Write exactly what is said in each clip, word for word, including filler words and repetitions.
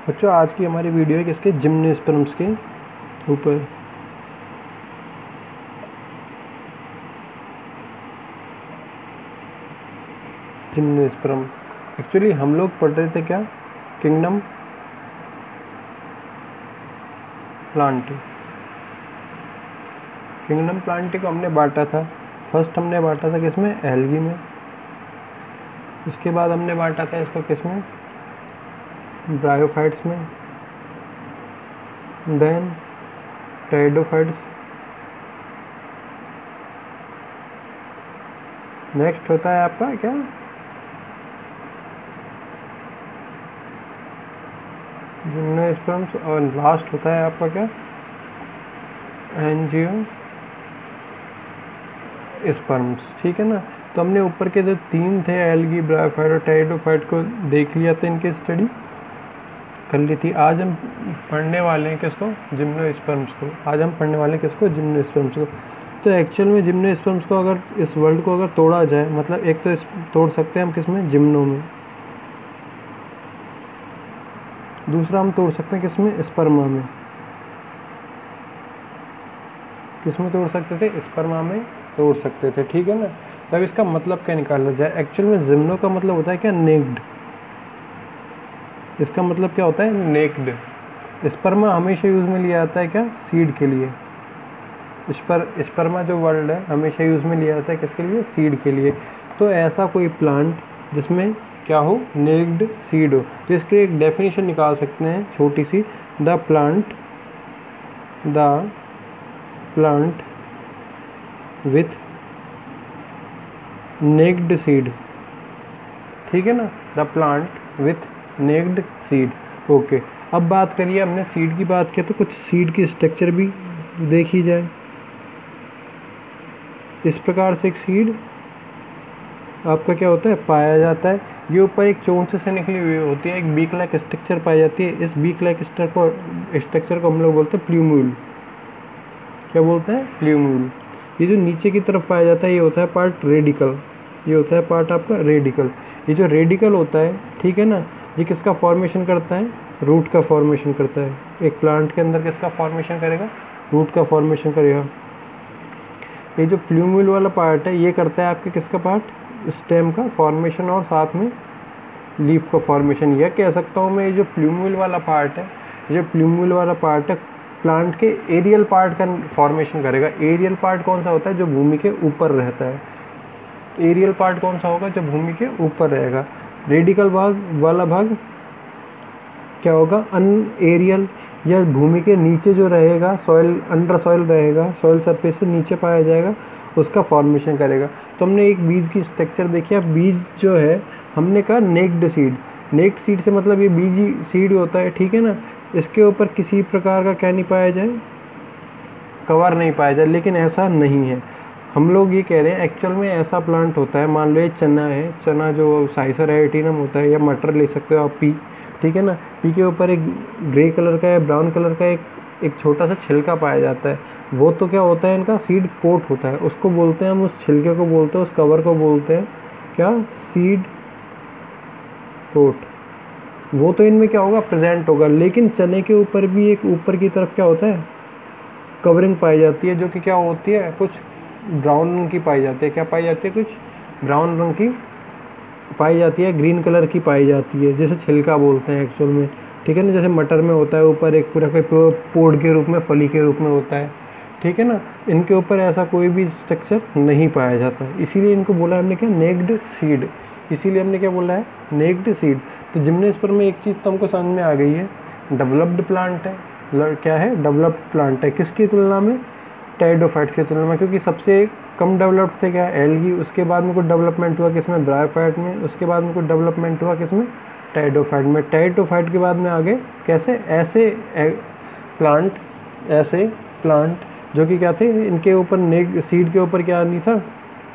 बच्चों आज की हमारी वीडियो है किसके जिम्नोस्पर्म्स के ऊपर। जिम्नोस्पर्म एक्चुअली हम लोग पढ़ रहे थे क्या, किंगडम प्लांटी। किंगडम प्लांटी को हमने बांटा था, फर्स्ट हमने बांटा था किसमें, एल्गी में। उसके बाद हमने बांटा था इसको किसमें, ब्रायोफाइट्स में, देन टेरिडोफाइट्स। नेक्स्ट होता है आपका क्या, जिम्नोस्पर्म्स, और लास्ट होता है आपका क्या, एंजियोस्पर्म्स। ठीक है ना। तो हमने ऊपर के जो तीन थे, एल्गी, ब्रायोफाइट और टेरिडोफाइट को देख लिया था, इनकी स्टडी कर ली थी। आज हम पढ़ने वाले हैं किसको, जिम्नोस्पर्म्स को। आज हम पढ़ने वाले हैं किसको, जिम्नोस्पर्म्स को। तो एक्चुअल में जिम्नोस्पर्म्स को अगर इस वर्ल्ड को अगर तोड़ा जाए, मतलब एक तो इस तोड़ सकते हैं हम किसमें, जिम्नो में। दूसरा हम तोड़ सकते हैं किसमें, स्पर्मा में। किसमें तोड़ सकते थे, स्पर्मा में तोड़ सकते थे। ठीक है ना। तब इसका मतलब क्या निकाला जाए, एक्चुअल में जिम्नो का मतलब होता है क्या, नेक्ड। इसका मतलब क्या होता है, नेक्ड। स्पर्मा हमेशा यूज़ में लिया जाता है क्या, सीड के लिए। स्पर स्पर्मा जो वर्ड है हमेशा यूज़ में लिया जाता है किसके लिए, सीड के लिए। तो ऐसा कोई प्लांट जिसमें क्या हो, नेक्ड सीड हो, तो इसके एक डेफिनेशन निकाल सकते हैं छोटी सी, the plant the plant with naked seed. ठीक है ना, the plant with naked seed. Okay, अब बात करिए, हमने सीड की बात की तो कुछ सीड की स्ट्रक्चर भी देखी जाए। इस प्रकार से एक सीड आपका क्या होता है, पाया जाता है। ये ऊपर एक चोंच से निकली हुई होती है, एक बीक लाइक स्ट्रक्चर पाई जाती है। इस बीक लाइक स्ट्रक्चर को हम लोग बोलते हैं प्ल्यूम्यूल। क्या बोलते हैं, प्ल्यूम्यूल। ये जो नीचे की तरफ पाया जाता है ये होता है पार्ट रेडिकल। ये होता है पार्ट आपका रेडिकल। ये जो रेडिकल होता है, ठीक है ना, ये किसका फॉर्मेशन करता है, रूट का फॉर्मेशन करता है। एक प्लांट के अंदर किसका फॉर्मेशन करेगा, रूट का फॉर्मेशन करेगा। ये जो प्ल्यूम्यूल वाला पार्ट है ये करता है आपके किसका पार्ट, स्टेम का फॉर्मेशन और साथ में लीफ का फॉर्मेशन। यह कह सकता हूँ मैं, ये जो प्ल्यूम्यूल वाला पार्ट है, ये प्ल्यूम्यूल वाला पार्ट है प्लांट के एरियल पार्ट का फॉर्मेशन करेगा। एरियल पार्ट कौन सा होता है, जो भूमि के ऊपर रहता है। एरियल पार्ट कौन सा होगा, जो भूमि के ऊपर रहेगा। रेडिकल भाग वाला भाग क्या होगा, अनएरियल, या भूमि के नीचे जो रहेगा, सॉइल अंडर सॉइल रहेगा, सॉइल सरफेस से नीचे पाया जाएगा, उसका फॉर्मेशन करेगा। तो हमने एक बीज की स्ट्रक्चर देखी। अब बीज जो है हमने कहा नेक्ड सीड। नेक्ड सीड से मतलब ये बीज ही सीड होता है। ठीक है ना। इसके ऊपर किसी प्रकार का क्या नहीं पाया जाए, कवर नहीं पाया जाए, लेकिन ऐसा नहीं है। हम लोग ये कह रहे हैं एक्चुअल में ऐसा प्लांट होता है, मान लो ये चना है, चना जो साइसर एटिनम होता है, या मटर ले सकते हो आप, पी। ठीक है ना। पी के ऊपर एक ग्रे कलर का या ब्राउन कलर का एक एक छोटा सा छिलका पाया जाता है। वो तो क्या होता है, इनका सीड कोट होता है। उसको बोलते हैं हम, उस छिलके को बोलते हैं, उस कवर को बोलते हैं क्या, सीड कोट। वो तो इनमें क्या होगा, प्रेजेंट होगा। लेकिन चने के ऊपर भी एक ऊपर की तरफ क्या होता है, कवरिंग पाई जाती है, जो कि क्या होती है, कुछ ब्राउन रंग की पाई जाती है। क्या पाई जाती है, कुछ ब्राउन रंग की पाई जाती है, ग्रीन कलर की पाई जाती है, जैसे छिलका बोलते हैं एक्चुअल में। ठीक है ना। जैसे मटर में होता है ऊपर एक पूरा कोई पोड के रूप में, फली के रूप में होता है। ठीक है ना। इनके ऊपर ऐसा कोई भी स्ट्रक्चर नहीं पाया जाता, इसीलिए इनको बोला हमने क्या, नेक्ड सीड। इसीलिए हमने क्या बोला है, नेक्ड सीड। तो जिम्नोस्पर्म में एक चीज़ तो हमको समझ में आ गई है, डेवलप्ड प्लांट है। क्या है, डेवलप्ड प्लांट है। किसकी तुलना में, टेरिडोफाइट्स की तुलना में, क्योंकि सबसे कम डेवलप्ड थे क्या, एल्गी। उसके बाद में कुछ डेवलपमेंट हुआ किसमें, ब्रायोफाइट में। उसके बाद में कुछ डेवलपमेंट हुआ किसमें, टेरिडोफाइट में। टेरिडोफाइट के बाद में आगे कैसे, ऐसे प्लांट, ऐसे प्लांट जो कि क्या थे, इनके ऊपर नेक सीड के ऊपर क्या नहीं था,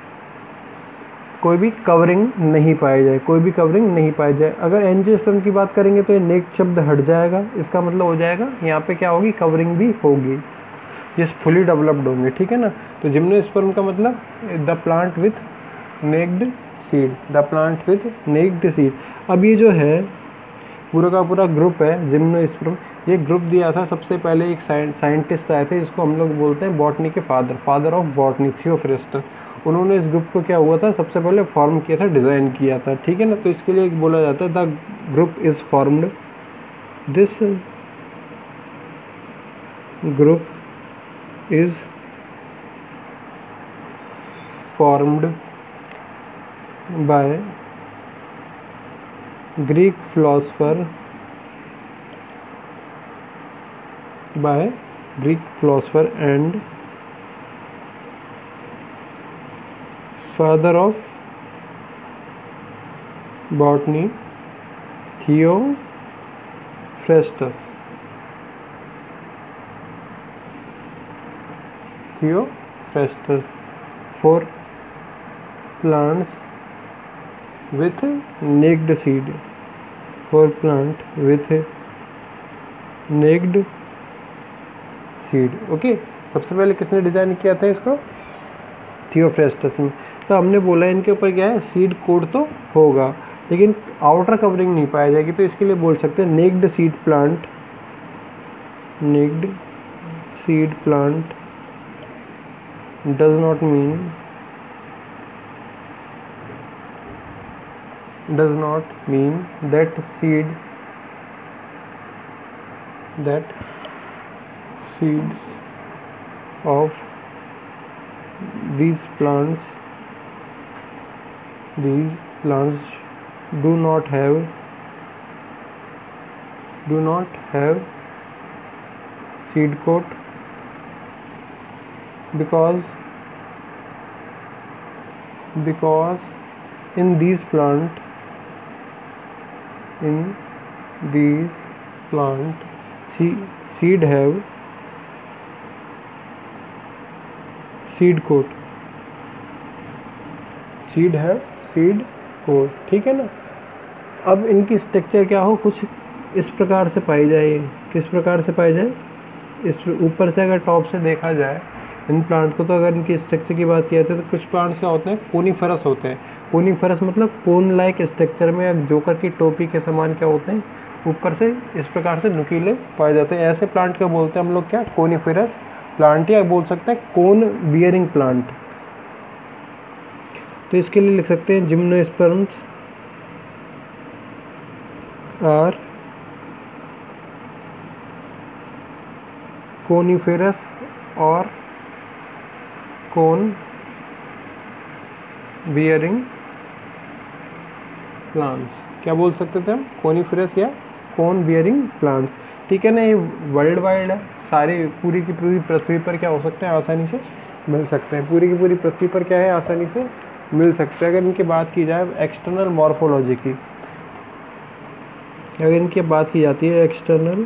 कोई भी कवरिंग नहीं पाई जाए, कोई भी कवरिंग नहीं पाई जाए। अगर एंजियोस्पर्म की बात करेंगे तो ये नेक शब्द हट जाएगा। इसका मतलब हो जाएगा यहाँ पे क्या होगी, कवरिंग भी होगी, ये फुली डेवलप्ड होंगे। ठीक है ना। तो जिम्नोस्पर्म का मतलब the plant with naked seed, the plant with naked seed. अब ये जो है पूरा का पूरा ग्रुप है जिम्नोस्पर्म। ये ग्रुप दिया था सबसे पहले एक साइंटिस्ट आए थे जिसको हम लोग बोलते हैं बॉटनी के father father of botany, Theophrastus. उन्होंने इस ग्रुप को क्या हुआ था सबसे पहले फॉर्म किया था, डिज़ाइन किया था, ठीक है ना। तो इसके लिए बोला जाता है the group is formed, this group is formed by Greek philosopher by Greek philosopher and father of botany Theophrastus. Theophrastus for plants with naked seed, for plant with naked seed। Okay, सबसे पहले किसने design किया था इसको? Theophrastus में। तो हमने बोला इनके ऊपर क्या है, सीड कोट तो होगा लेकिन आउटर कवरिंग नहीं पाई जाएगी, तो इसके लिए बोल सकते हैं naked seed plant, naked seed plant does not mean does not mean that seed that seeds of these plants these plants do not have do not have seed coat because because in these plant in these plant seed have seed coat seed have seed coat, ठीक है ना। अब इनकी structure क्या हो, कुछ इस प्रकार से पाई जाए। किस प्रकार से पाई जाए? इस ऊपर से अगर टॉप से देखा जाए इन प्लांट को, तो अगर इनकी स्ट्रक्चर की बात की जाती है तो कुछ प्लांट्स क्या होते हैं, कोनीफेरस होते हैं। कोनीफेरस मतलब कोन लाइक स्ट्रक्चर में या जोकर की टोपी के समान क्या होते हैं, ऊपर से इस प्रकार से नुकीले पाए जाते हैं। ऐसे प्लांट को बोलते हैं हम लोग क्या, कोनीफेरस प्लांट, या बोल सकते हैं कोन बियरिंग प्लांट। तो इसके लिए लिख सकते हैं जिम्नोस्पर्म्स आर कोनीफेरस और कोन बियरिंग प्लांट्स। क्या बोल सकते थे हम, कोनीफेरस या कोन बियरिंग प्लांट्स, ठीक है ना। ये वर्ल्ड वाइड है, सारी पूरी की पूरी पृथ्वी पर क्या हो सकते हैं, आसानी से मिल सकते हैं। पूरी की पूरी पृथ्वी पर क्या है, आसानी से मिल सकते हैं। अगर इनकी बात की जाए एक्सटर्नल मॉर्फोलॉजी की, अगर इनकी बात की जाती है एक्सटर्नल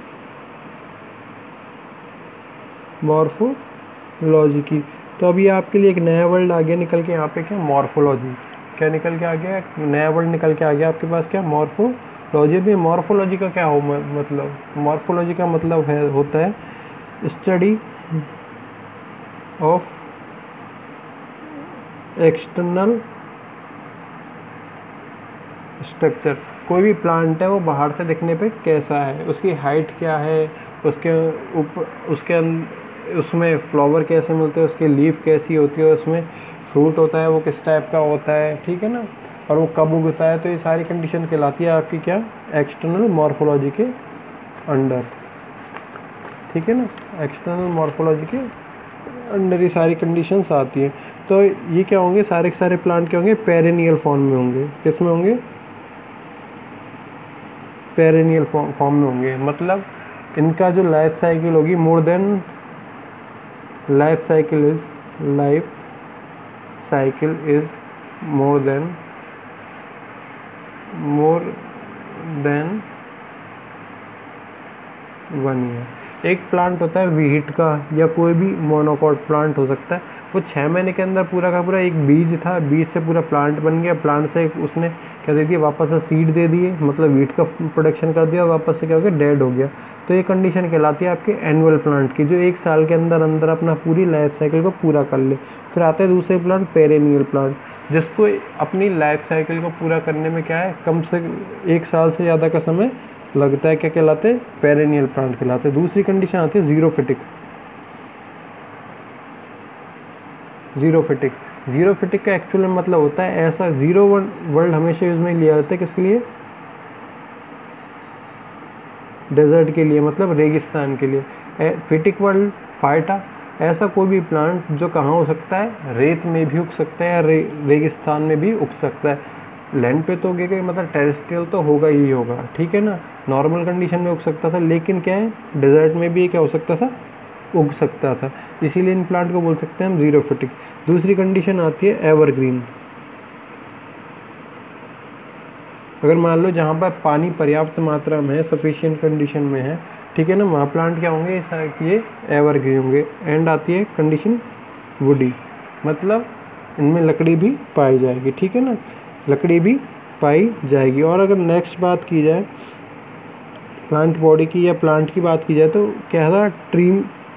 मॉर्फोलॉजी की, तो अभी आपके लिए एक नया वर्ल्ड आ गया निकल के, यहाँ पे क्या, मॉर्फोलॉजी। क्या निकल के आ गया, नया वर्ड निकल के आ गया आपके पास, क्या, मॉर्फोलॉजी। भी मॉर्फोलॉजी का क्या हो मतलब, मॉर्फोलॉजी का मतलब है होता है स्टडी ऑफ एक्सटर्नल स्ट्रक्चर। कोई भी प्लांट है वो बाहर से दिखने पे कैसा है, उसकी हाइट क्या है, उसके ऊपर उसके उसमें फ्लावर कैसे मिलते हैं, उसके लीफ कैसी होती है, उसमें फ्रूट होता है वो किस टाइप का होता है, ठीक है ना, और वो कब उगता है। तो ये सारी कंडीशन कहलाती है आपकी क्या, एक्सटर्नल मॉर्फोलॉजी के अंडर, ठीक है ना। एक्सटर्नल मॉर्फोलॉजी के अंडर ये सारी कंडीशंस आती हैं। तो ये क्या होंगे, सारे के सारे प्लांट क्या होंगे, पेरेनियल फॉर्म में होंगे। किस में होंगे, पेरेनियल फॉर्म में होंगे। मतलब इनका जो लाइफ साइकिल होगी more than, life cycle is life cycle is more than more than one year. एक प्लांट होता है वीट का या कोई भी मोनोकॉट प्लांट हो सकता है, वो छः महीने के अंदर पूरा का पूरा एक बीज था, बीज से पूरा प्लांट बन गया, प्लांट से उसने क्या दे दिया, वापस से सीड दे दिए, मतलब वीट का प्रोडक्शन कर दिया, वापस से क्या हो गया, डेड हो गया। तो ये कंडीशन कहलाती है आपके एनुअल प्लांट की, जो एक साल के अंदर अंदर अपना पूरी लाइफ साइकिल को पूरा कर ले। फिर आते हैं दूसरे प्लांट, पेरेनियल प्लांट। जिसको अपनी लाइफ साइकिल को पूरा करने में क्या है, कम से एक साल से ज़्यादा का समय लगता है, क्या कहलाते हैं, पेरेनियल प्लांट कहलाते हैं। दूसरी कंडीशन आती है जीरोफिटिक। जीरोफिटिक जीरोफिटिक का एक्चुअल में मतलब होता है ऐसा, जीरो वर्ड हमेशा यूज में लिया जाता है किसके लिए, डेजर्ट के लिए, मतलब रेगिस्तान के लिए। फिटिक वर्ड फाइटा, ऐसा कोई भी प्लांट जो कहाँ हो सकता है, रेत में भी उग सकता है या रे, रेगिस्तान में भी उग सकता है। लैंड पे तो उगेगा, मतलब टेरेस्ट्रियल तो होगा ही होगा, ठीक है ना, नॉर्मल कंडीशन में उग सकता था, लेकिन क्या है, डेजर्ट में भी क्या हो सकता था, उग सकता था। इसीलिए इन प्लांट को बोल सकते हैं हम जीरोफिटिक। दूसरी कंडीशन आती है एवरग्रीन। अगर मान लो जहाँ पर पानी पर्याप्त मात्रा में है, सफिशिएंट कंडीशन में है, ठीक है ना, वहाँ प्लांट क्या होंगे, ये एवरग्रीन होंगे। एंड आती है कंडीशन वुडी, मतलब इनमें लकड़ी भी पाई जाएगी, ठीक है ना, लकड़ी भी पाई जाएगी। और अगर नेक्स्ट बात की जाए प्लांट बॉडी की या प्लांट की बात की जाए तो क्या था, ट्री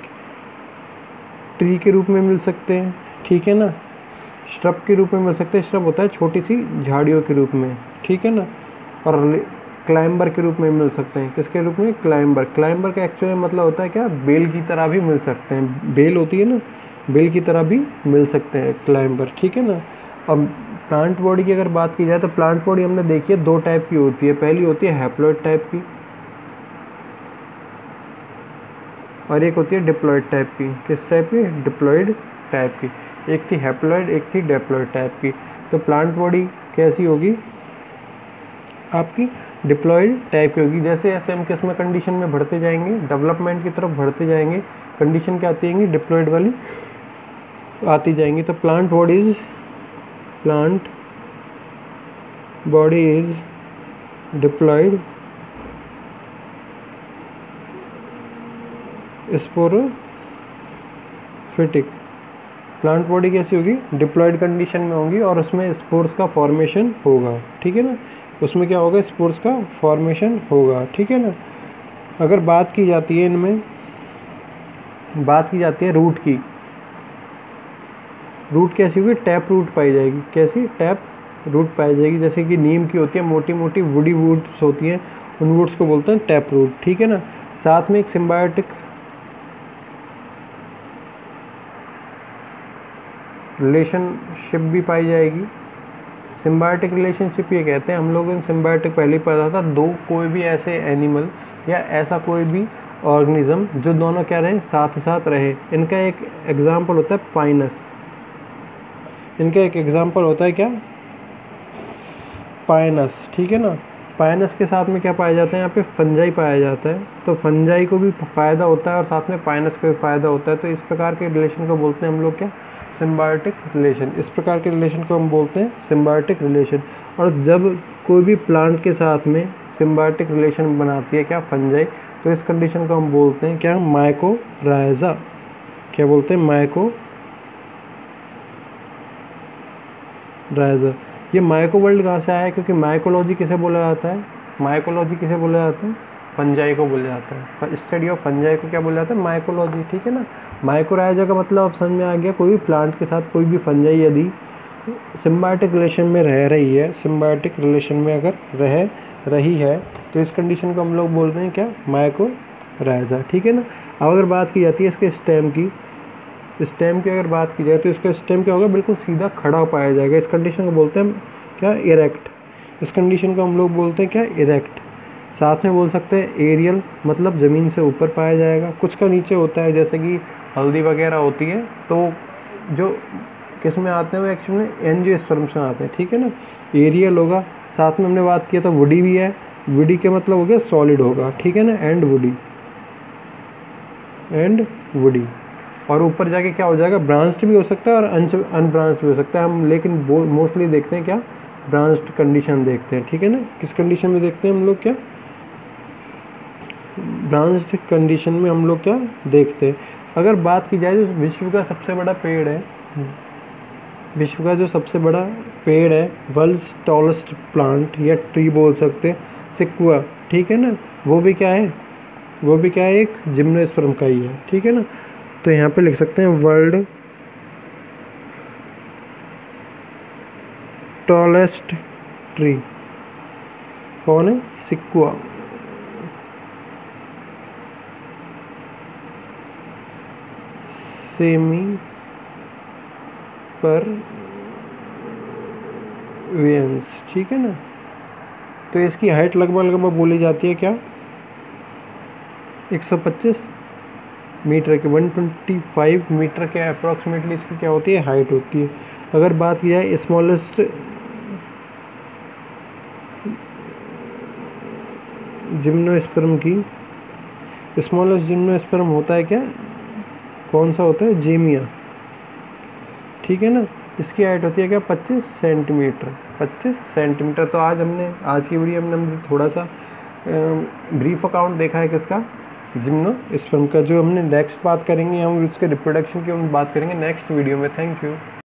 ट्री के रूप में मिल सकते हैं, ठीक है ना, श्रब के रूप में मिल सकते हैं। श्रब होता है छोटी सी झाड़ियों के रूप में, ठीक है ना, और क्लाइंबर के रूप में मिल सकते हैं। किसके रूप में, क्लाइंबर। क्लाइंबर का एक्चुअली मतलब होता है क्या, बेल की तरह भी मिल सकते हैं, बेल होती है ना, बेल की तरह भी मिल सकते हैं क्लाइंबर, ठीक है ना। अब प्लांट बॉडी की अगर बात की जाए तो प्लांट बॉडी हमने देखी है दो टाइप की होती है। पहली होती है हैप्लॉइड टाइप की और एक होती है डिप्लॉइड टाइप की। किस टाइप की, डिप्लॉइड टाइप की। एक थी हैप्लॉइड, एक थी डिप्लॉइड टाइप की। तो प्लांट बॉडी कैसी होगी आपकी, डिप्लॉइड टाइप की होगी। जैसे जैसे हम किस में कंडीशन में बढ़ते जाएंगे, डेवलपमेंट की तरफ बढ़ते जाएंगे, कंडीशन क्या आती है, डिप्लॉइड वाली आती जाएंगी। तो plant body is plant body is diploid sporophytic. Plant body कैसी होगी, डिप्लॉइड कंडीशन में होगी और उसमें स्पोर्स का फॉर्मेशन होगा, ठीक है ना, उसमें क्या होगा, स्पोर्स का फॉर्मेशन होगा, ठीक है ना। अगर बात की जाती है इनमें, बात की जाती है रूट की, रूट कैसी होगी, टैप रूट पाई जाएगी। कैसी, टैप रूट पाई जाएगी। जैसे कि नीम की होती है मोटी मोटी वुडी वुड्स होती हैं, उन वुड्स को बोलते हैं टैप रूट, ठीक है ना। साथ में एक सिम्बायोटिक रिलेशनशिप भी पाई जाएगी। सिम्बायोटिक रिलेशनशिप ये कहते हैं हम लोग, इन सिम्बायोटिक पहले ही पता था, दो कोई भी ऐसे एनिमल या ऐसा कोई भी ऑर्गेनिज्म जो दोनों क्या रहे, साथ साथ रहे। इनका एक एग्जाम्पल होता है पाइनस, इनका एक एग्जाम्पल होता है क्या, पाइनस, ठीक है ना। पाइनस के साथ में क्या पाया जाता है, यहाँ पे फंजाई पाया जाता है। तो फंजाई को भी फ़ायदा होता है और साथ में पाइनस को भी फ़ायदा होता है। तो इस प्रकार के रिलेशन को बोलते हैं हम लोग क्या, सिम्बायोटिक रिलेशन। इस प्रकार के रिलेशन को हम बोलते हैं सिम्बायोटिक रिलेशन। और जब कोई भी प्लांट के साथ में सिम्बायोटिक रिलेशन बनाती है क्या, फंजाई, तो इस कंडीशन को हम बोलते हैं क्या, माइकोराइजा। क्या बोलते हैं, माइकोराइजा। ये माइको वर्ल्ड कहाँ से आया है, क्योंकि माइकोलॉजी किसे बोला जाता है, माइकोलॉजी किसे बोला जाता है, फंजाई को बोला जाता है। स्टडी ऑफ फंजाई को क्या बोला जाता है, माइकोलॉजी, ठीक है ना। माइकोराइजा का मतलब अब समझ में आ गया, कोई भी प्लांट के साथ कोई भी फंजाई यदि सिम्बायोटिक रिलेशन में रह रही है, सिम्बायोटिक रिलेशन में अगर रह रही है, तो इस कंडीशन को हम लोग बोल रहे हैं क्या, माइकोराइजा, ठीक है ना। अब अगर बात की जाती है इसके स्टेम की, स्टेम की अगर बात की जाए तो इसका स्टेम क्या होगा, बिल्कुल सीधा खड़ा पाया जाएगा। इस कंडीशन को बोलते हैं हम क्या, इरेक्ट। इस कंडीशन को हम लोग बोलते हैं क्या, इरेक्ट। साथ में बोल सकते हैं एरियल, मतलब ज़मीन से ऊपर पाया जाएगा। कुछ का नीचे होता है, जैसे कि हल्दी वगैरह होती है, तो जो किस में आते हैं वो एक्चुअली में एंजियोस्पर्म्स में आते हैं, ठीक है ना। एरियल होगा, साथ में हमने बात किया था वुडी भी है, वुडी के मतलब हो गया सॉलिड होगा, ठीक है ना, एंड वुडी, एंड वुडी। और ऊपर जाके क्या हो जाएगा, ब्रांच्ड भी हो सकता है और अनब्रांच्ड भी हो सकता है। हम लेकिन मोस्टली देखते हैं क्या, ब्रांच्ड कंडीशन देखते हैं, ठीक है ना। किस कंडीशन में देखते हैं हम लोग, क्या ब्रांच्ड कंडीशन में हम लोग क्या देखते हैं। अगर बात की जाए तो विश्व का सबसे बड़ा पेड़ है, विश्व का जो सबसे बड़ा पेड़ है, वर्ल्ड्स टॉलेस्ट प्लांट या ट्री बोल सकते हैं, सिक्वा, ठीक है ना, वो भी क्या है, वो भी क्या है, एक जिम्नोस्पर्म का ही है, ठीक है ना। तो यहाँ पे लिख सकते हैं वर्ल्ड टॉलेस्ट ट्री कौन है? सिक्वा। सेमी पर वेंस, ठीक है ना। तो इसकी हाइट लगभग लगभग बोली जाती है क्या? एक सौ पच्चीस मीटर के, एक सौ पच्चीस मीटर के अप्रॉक्सीमेटली इसकी क्या होती है? हाइट होती है। अगर बात की जाए स्मॉलेस्ट जिम्नोस्पर्म की, स्मॉलेस्ट जिम्नोस्पर्म होता है क्या? कौन सा होता है? जेमिया, ठीक है ना। इसकी हाइट होती है क्या? पच्चीस सेंटीमीटर, पच्चीस सेंटीमीटर। तो आज हमने आज की वीडियो में हमने थोड़ा सा ब्रीफ अकाउंट देखा है किसका? जिम्नोस्पर्म का। जो हमने नेक्स्ट बात करेंगे हम उसके रिप्रोडक्शन की हम बात करेंगे नेक्स्ट वीडियो में। Thank you.